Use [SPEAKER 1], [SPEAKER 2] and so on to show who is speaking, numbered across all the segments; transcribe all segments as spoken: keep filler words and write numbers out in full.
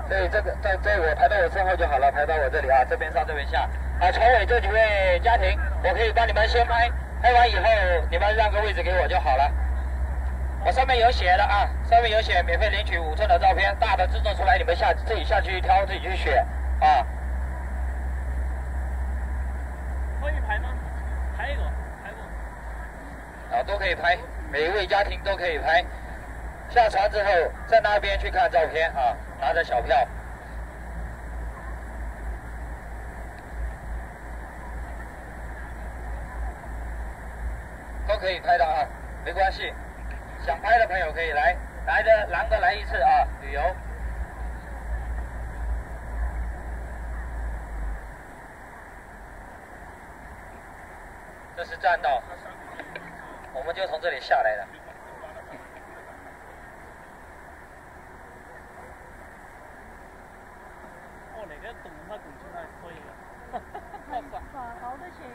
[SPEAKER 1] 所以这个在在我排到我身后就好了，排到我这里啊，这边上这边下。啊，船尾这几位家庭，我可以帮你们先拍，拍完以后你们让个位置给我就好了。我上面有写的啊，上面有写免费领取五寸的照片，大的制作出来，你们下自己下去挑，自己去选啊。
[SPEAKER 2] 可以拍吗？拍一个，拍个。
[SPEAKER 1] 啊，都可以拍，每一位家庭都可以拍。下船之后，在那边去看照片啊，拿着小票。都可以拍的啊，没关系。想拍的朋友可以来，来的难得来一次啊，旅游。这是栈道，我们就从这里下来的。
[SPEAKER 2] 哦，那个动它动起来可以的。好吧。
[SPEAKER 3] 高的去。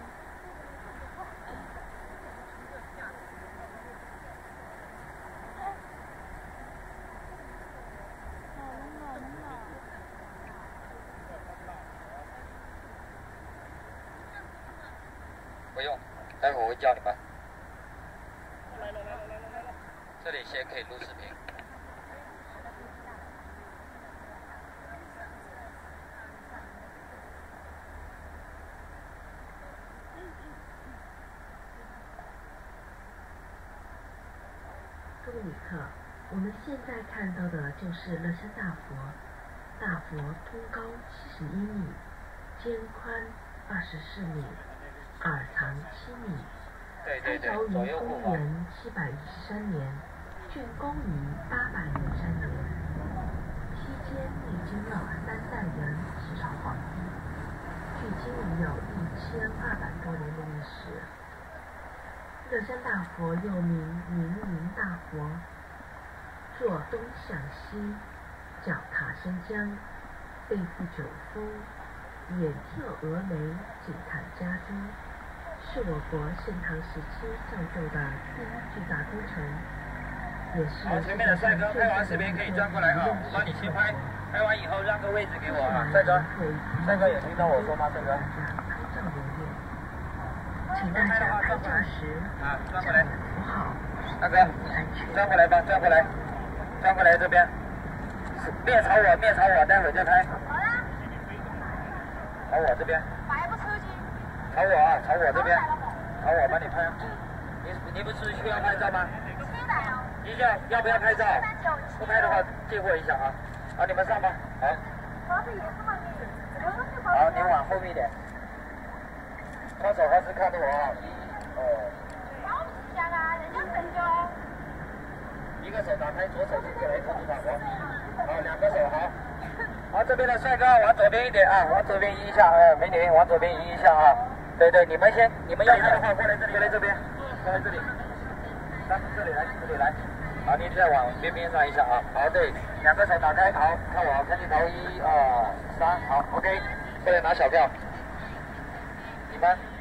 [SPEAKER 1] 不用，待会我会教你们。
[SPEAKER 2] 来了来了来了来了。
[SPEAKER 1] 这里先可以录视频。
[SPEAKER 4] 各位旅客，我们现在看到的就是乐山大佛。大佛通高七十一米，肩宽二十四米，耳长七米。开凿于公元七百一十三年，竣工于八百零三年，期间历经了三代人起草皇帝，距今已有一千二百多年的历史。乐山大佛又名明云大佛，坐东向西，脚踏生江，背负九峰，眼眺峨眉，景看家中，是我国盛唐时期造就的第一巨大工程，也是
[SPEAKER 1] 好，前面的帅哥拍完视频可以转过来啊，我帮你先拍，拍完以后让个位置给我啊，帅哥，帅哥有听到我说吗？帅哥。
[SPEAKER 4] 请大家拍照时
[SPEAKER 1] 啊，转过来，
[SPEAKER 4] 扶好，
[SPEAKER 1] 大哥，转过来吧，转过来，转过来这边，面朝我，面朝我，待会再拍。
[SPEAKER 3] 好啦。
[SPEAKER 1] 朝我这边。
[SPEAKER 3] 拍不出去。
[SPEAKER 1] 朝我啊，朝我这边，朝我帮你拍。你你不是需要拍照吗？
[SPEAKER 3] 现在哦。
[SPEAKER 1] 你要要不要拍照？不拍的话借过一下啊。好，你们上吧。好。好，你往后面一点。双手还是看着我啊，一、二。
[SPEAKER 3] 好像啊，人家成就。
[SPEAKER 1] 一个手打开，左手进来，控制法国。好，两个手好。好，这边的帅哥往左边一点啊，往左边移一下，哎，美女往左边移一下啊。对对，你们先，你们要拍的话过来这里，过来这边，过来这里，咱们这里来，这里来。好，你再往边边上一下啊。好，对，两个手打开，好，看我，看镜头，一二三，好 ，OK，过来拿小票。你们。